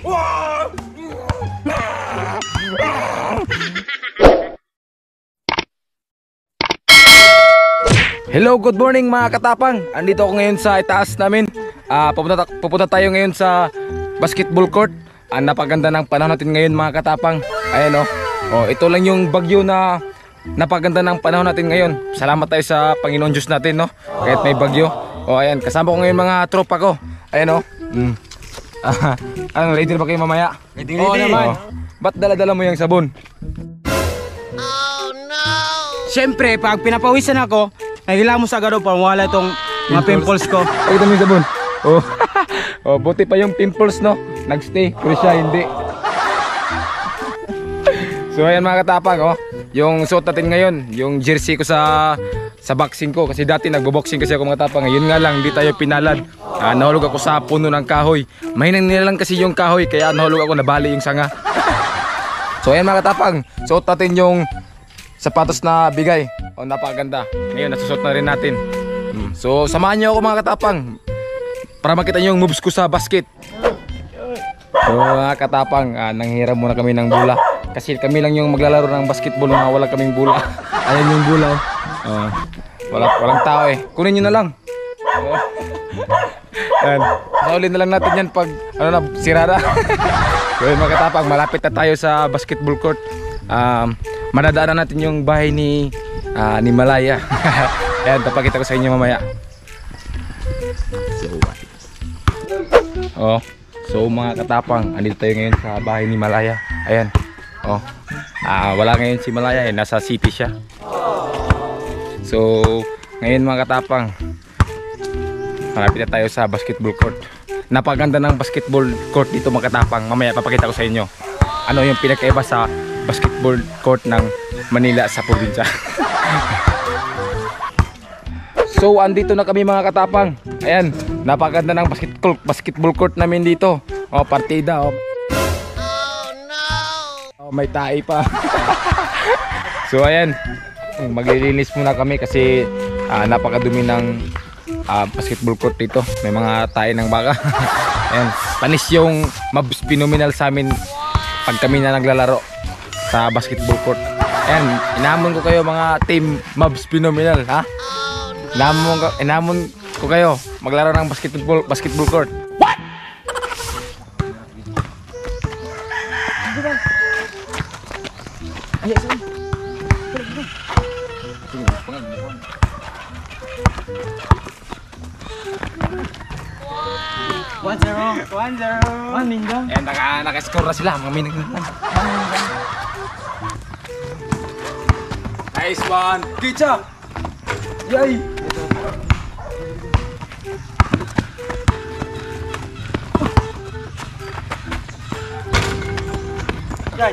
Hello, good morning mga katapang. Andito ako ngayon sa itaas namin. Pupunta tayo ngayon sa basketball court. Napaganda ng panahon natin ngayon mga katapang. Ayan ito lang yung bagyo na napaganda ng panahon natin ngayon. Salamat tayo sa Panginoon Diyos natin, no? Kahit may bagyo. Ayan, kasama ko ngayon mga tropa ko. Ayan Anong ready na ba kayo mamaya? Ready naman. Ba't dala-dala mo yung sabon? Oh no! Siyempre, pag pinapawisan ako, nahila mo sa agad para mawala itong mga pimples ko. Pakita mo yung sabon. Buti pa yung pimples, no? Nagstay, pero siya hindi. So ayan mga katapang, yung suot natin ngayon, yung jersey ko sa boxing ko. Kasi dati nagbo-boxing kasi ako mga katapang. Yun nga lang, hindi tayo pinalad. Nahulog ako sa puno ng kahoy. Mahinang nila lang kasi yung kahoy, kaya nahulog ako, nabali yung sanga. So ayan mga katapang, suot natin yung sapatos na bigay. Napakaganda. Ngayon nasusot na rin natin. So samahan niyo ako mga katapang para makita niyo yung moves ko sa basket. So mga katapang, nanghiram muna kami ng bula. Kasi kami lang yung maglalaro ng basketball na wala kaming bula. Ayan yung bula. Walang tao eh. Kunin nyo na lang. Saulin na lang natin yan pag sirada. So mga katapang, malapit na tayo sa basketball court. Madadaanan natin yung bahay ni Malaya. Ayan, papakita ko sa inyo mamaya. So mga katapang, andito tayo ngayon sa bahay ni Malaya. Ayan. Wala ngayon si Malaya nasa city siya. So ngayon mga katapang, malapit na tayo sa basketball court. Napaganda ng basketball court dito mga katapang. Mamaya papakita ko sa inyo ano yung pinakaiba sa basketball court ng Manila sa probinsya. So andito na kami mga katapang. Ayan, napaganda ng basketball court namin dito. Partida. Oh no. May tae pa. So ayan, maglilinis muna kami kasi napakadumi ng basketball court dito. May mga tae ng baka. Ayan, panis yung Mavs Phenomenal sa amin pag kami na naglalaro sa basketball court. Ayan, inamon ko kayo mga team Mavs Phenomenal, ha? Inamon ko kayo maglaro ng basketball court. What? One zero. Ayan, naka-score na sila. Mga minag na. Nice one. Kicha! Yay! Yay!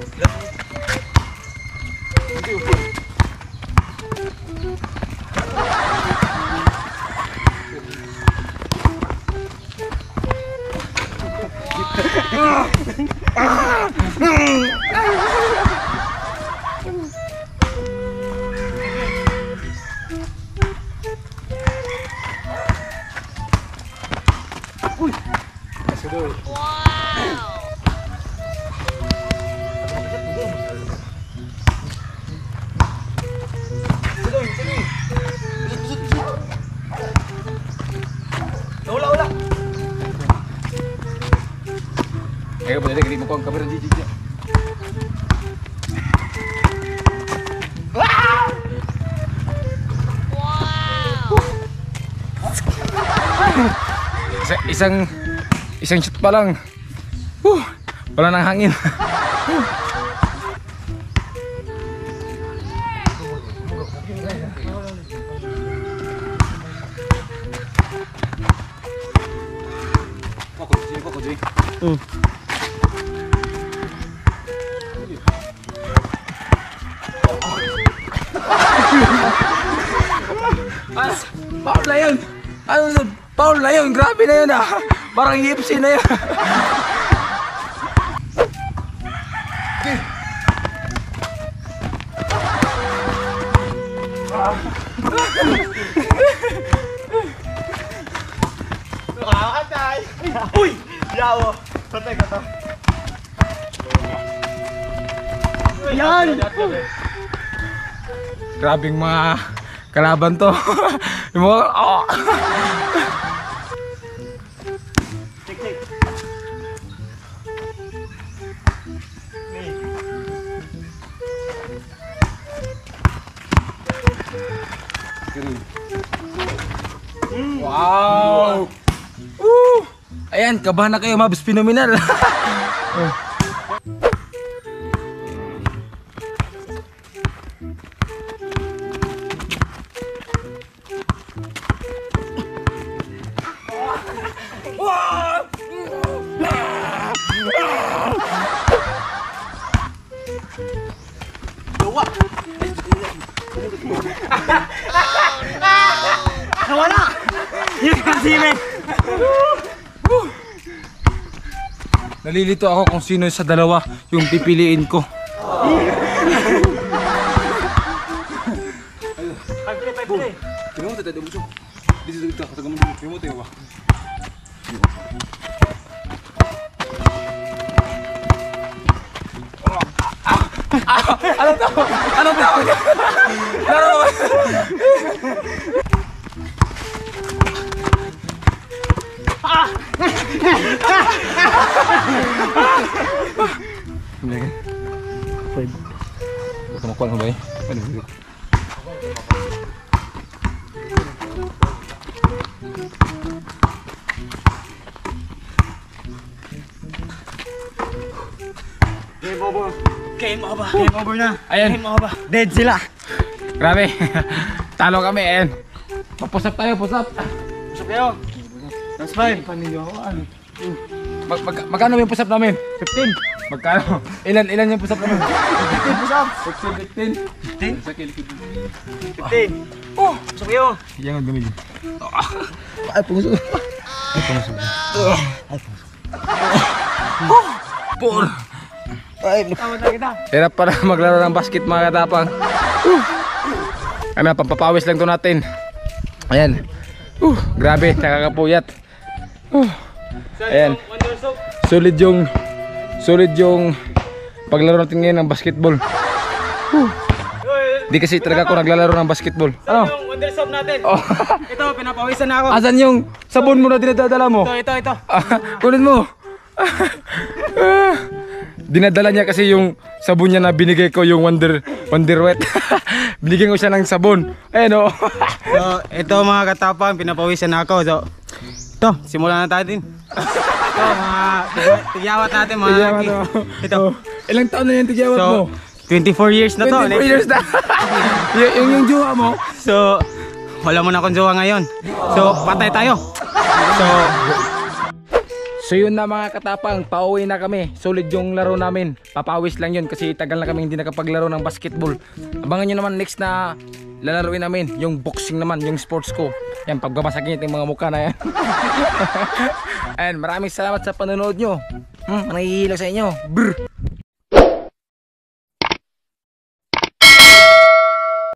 Wala. Ayo, boleh deh, mo ko ang kamera dito. Isang shot pa lang. Wala nang hangin. Paul na yun. Paul na yun. Grabe na yun Parang UFC na yun. Nakakatay. Uy! Yawo. Yan! Grabing mga kalaban to. Yung mga, oh. Wow! Ayan, kabahan na kayo, Mabs Phenomenal. Nawala! Yun kasi men! Nalilito ako kung sino sa dalawa yung pipiliin ko. Anong tawag? Kumukuha mo ba eh? Game over! Game over na! Ayan. Game over! Dead sila! Grabe. Talo kami, ayan. Papusap tayo, pusap. Pusap kayo! That's fine! Magkano yung pusap namin? 15! Magkano? Ilan yung pusap namin? 15 pusap! 15. 15! Oh! Pusap kayo! Yan ang gamit. Ay, puso! Por. Ay, tama na kita! Hirap para maglaro ng basket mga katapang. Ano, pampapawis lang to natin. Ayan. Grabe, nakakapuyat. Ayan. Solid yung paglaro natin ngayon ng basketball. Di kasi talaga ako naglalaro ng basketball. Ano? Yung wonder soap natin! Oh. Ito, pinapawisan na ako! Asan yung sabon mo na dinadala mo? Ito! Kunin mo. Dinadala niya kasi yung sabon niya na binigay ko, yung Wonder Wet. Binigyan ko siya ng sabon. Ayan o. So, ito mga katapang, pinapawisan na ako. So, ito, simulan na natin. Ito, mga tigyawat natin mga laki. Ito. Ilang taon na yung tigyawat mo? So, 24 years na to. 24 years na. yung jowa mo? So, wala mo na akong jowa ngayon. So, patay tayo. So yun na mga katapang, pauwi na kami. Solid yung laro namin. Papawis lang yun kasi tagal na kami hindi nakapaglaro ng basketball. Abangan nyo naman next na lalaruin namin. Yung boxing naman, yung sports ko. Yan, pagbabasagin yung mga mukha na yan. And maraming salamat sa panonood nyo. Manahihilo sa inyo. Brr.